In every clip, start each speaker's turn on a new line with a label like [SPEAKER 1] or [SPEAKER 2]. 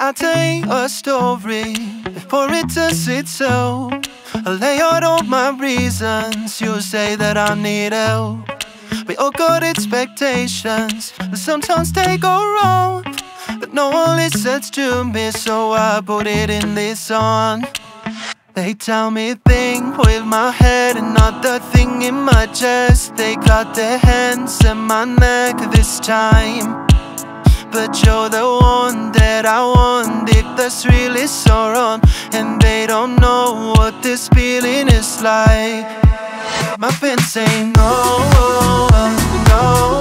[SPEAKER 1] I'll tell you a story before it tells itself. I'll lay out all my reasons. You say that I need help. We all got expectations, but sometimes they go wrong. But no one listens to me, so I put it in this song. They tell me think with my head and not the thing in my chest. They got their hands in my neck this time, but you're the one that I want, if that's really so wrong. And they don't know what this feeling is like. My friends say no, no, no,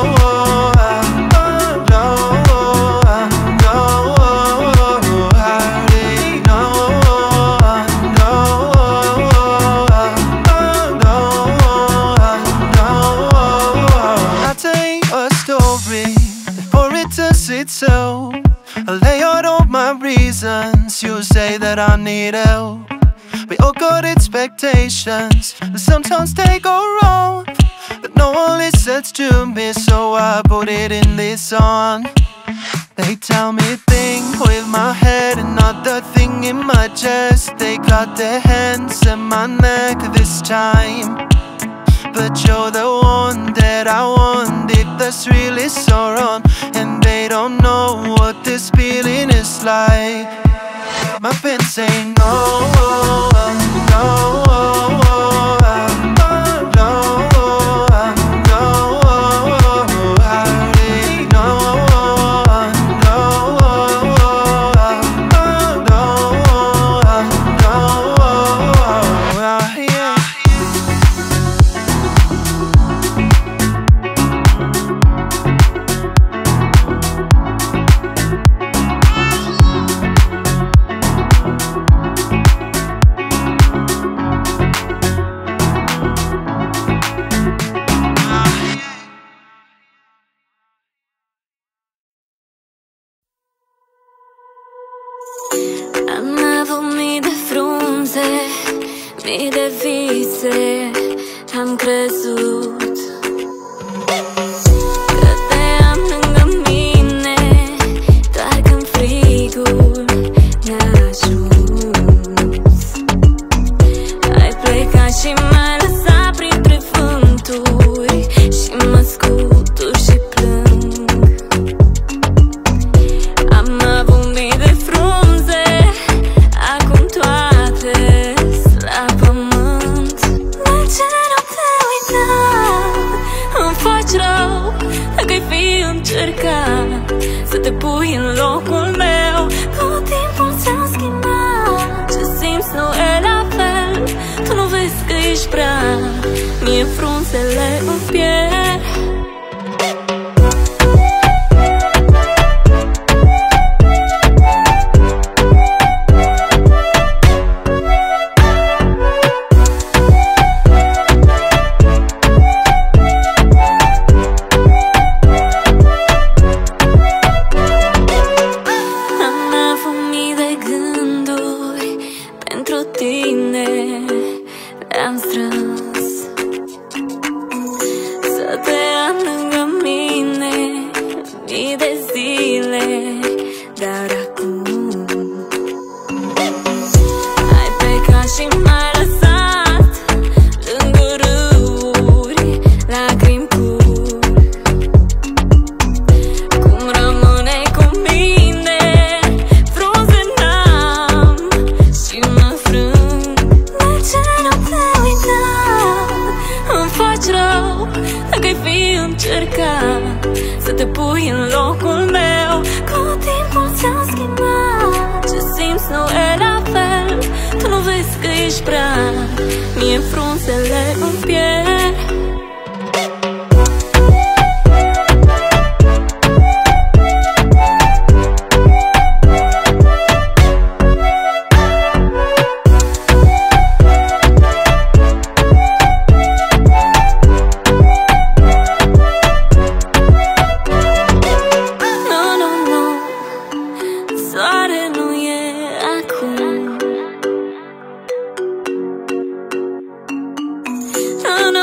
[SPEAKER 1] I'll tell you a story before it tells itself. I'll lay out all my reasons. You say that I need help. We all got expectations, but sometimes they go wrong. But no one listens to me, so I put it in this song. They tell me think with my head and not the thing in my chest. They got their hands in my neck this time, but you're the one that I want, if that's really so wrong. And they don't know what this feeling is like. My friends say no, no, no,
[SPEAKER 2] mii de vise am crezut că te am lângă mine, doar când frigul ne-a ajuns. Ai plecat și m-ai lăsat printre vânturi și mă scutur și plâng. Am avut mii de frunze, acum toate la pământ. Dar ce nu te uita, îmi faci rău dacă-i fi încercat să te pui în locul meu. Tot timpul ți-am schimbat, ce simți nu e la fel. Tu nu vezi că ești prea, mie frunzele îmi pierd. Să te pui în locul meu. Cu timpul ți-am schimbat, ce simți nu e la fel. Tu nu vezi că ești prea, mie frunzele îmi pierd. No, no.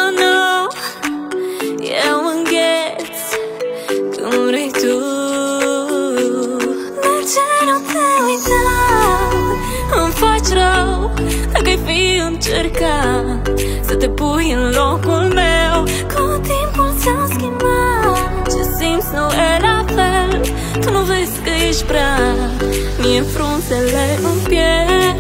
[SPEAKER 2] încerca să te pui în locul meu. Cu timpul ți-a schimbat, ce simți nu e la fel. Tu nu vezi că ești prea, mie frunzele îmi pierd.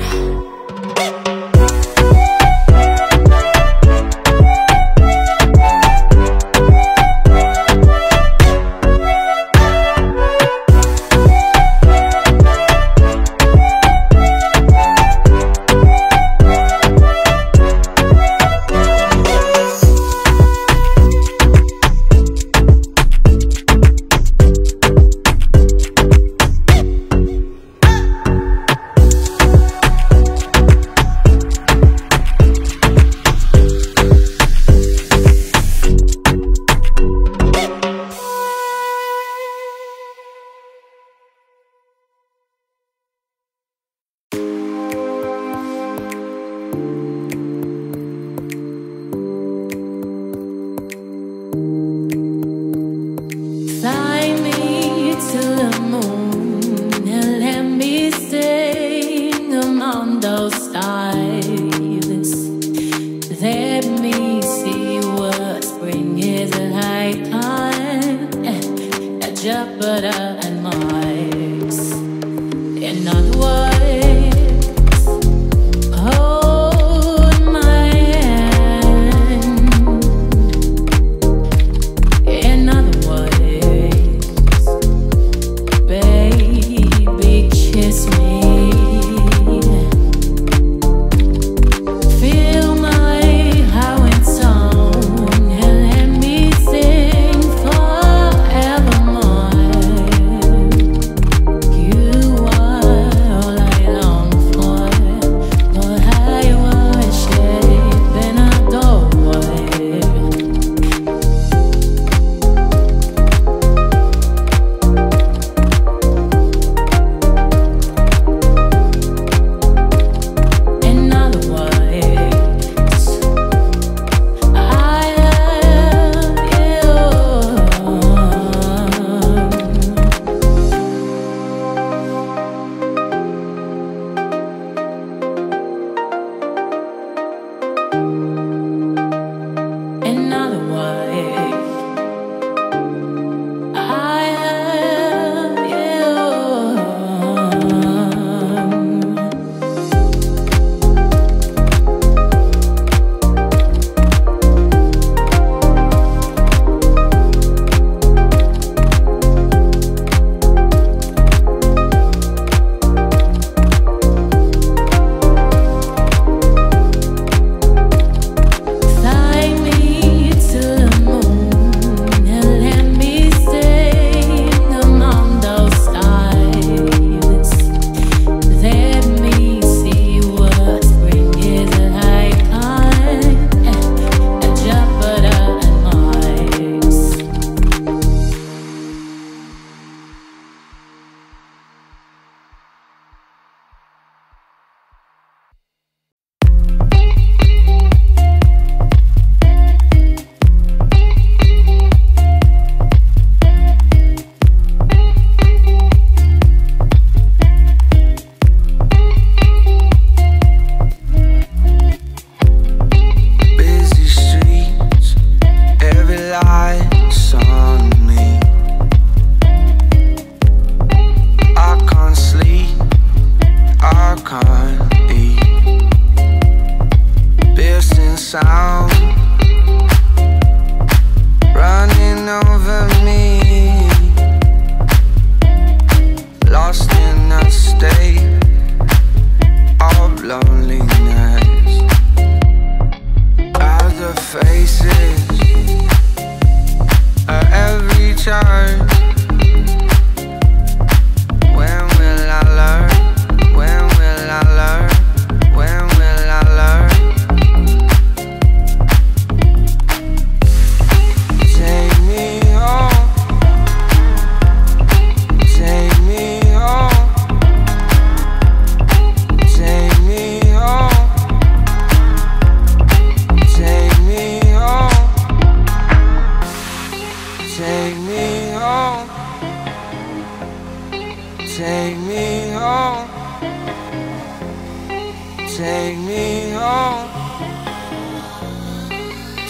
[SPEAKER 1] Take me home. Take me home.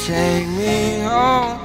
[SPEAKER 1] Take me home.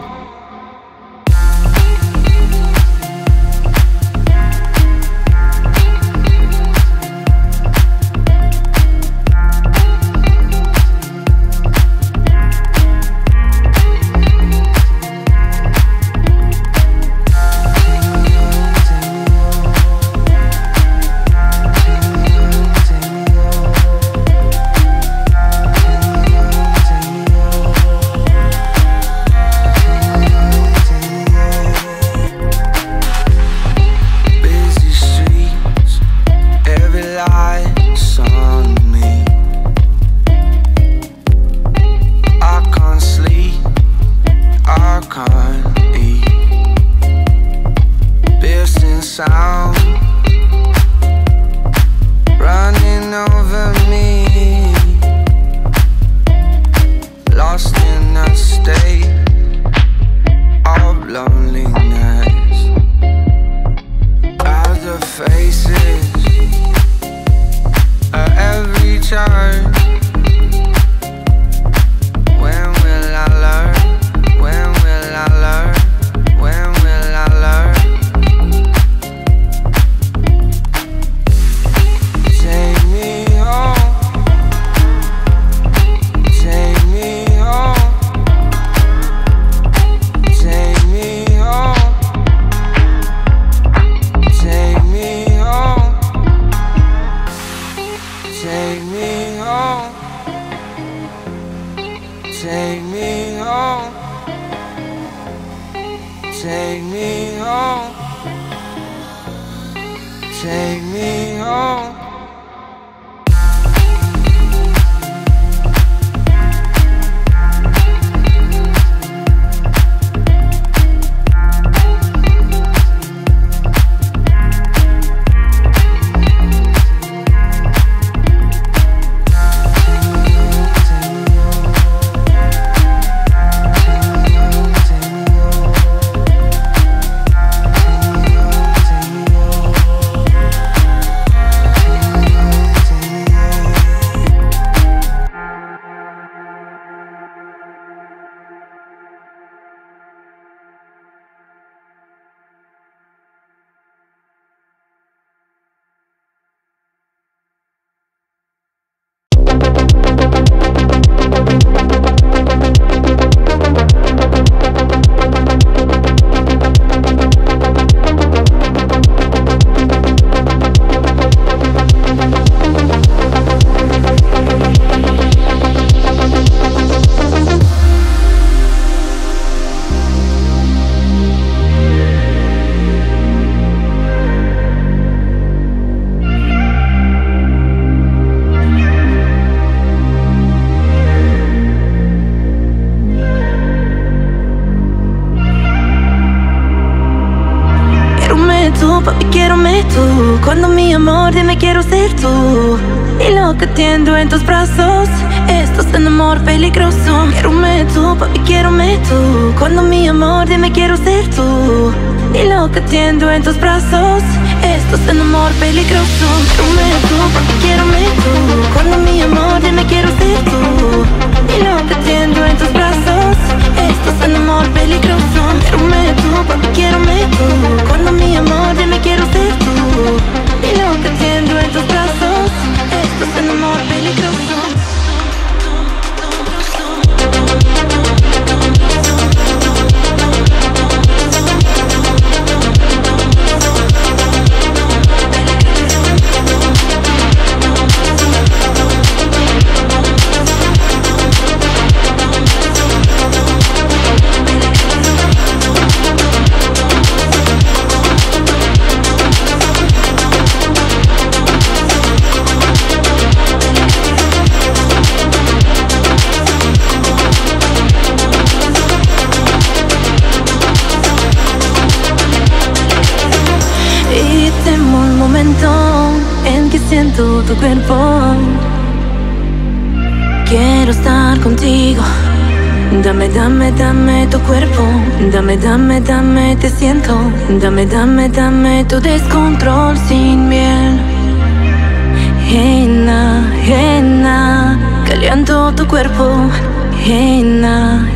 [SPEAKER 1] Sound running over me, lost in a state of loneliness. Other faces at every turn. When will I learn? When will I learn? When will I learn? Take me home. Take me home. Take me home.
[SPEAKER 2] Papi, quiérome tú. Cuando mi amor, dime quiero ser tú. Y lo que tiendo en tus brazos, esto es un amor peligroso. Quiérome tú, papi, quiérome tú. Cuando mi amor, dime quiero ser tú. Y lo que tiendo en tus brazos, esto es un amor peligroso. Quiérome tú, papi, quiérome tú. Cuando mi amor, dime quiero ser tú. Y lo que tiendo en tus brazos, esto es un amor peligroso. Quiérome tú, papi, quiérome tú. Cuando mi amor, dime quiero ser tú. Y lo que tiendo en tus brazos, esto es un amor peligroso. En que siento tu cuerpo, quiero estar contigo. Dame, dame, dame tu cuerpo. Dame, dame, dame, te siento. Dame, dame, dame tu descontrol sin miel. Henna, henna, caliento tu cuerpo. Henna,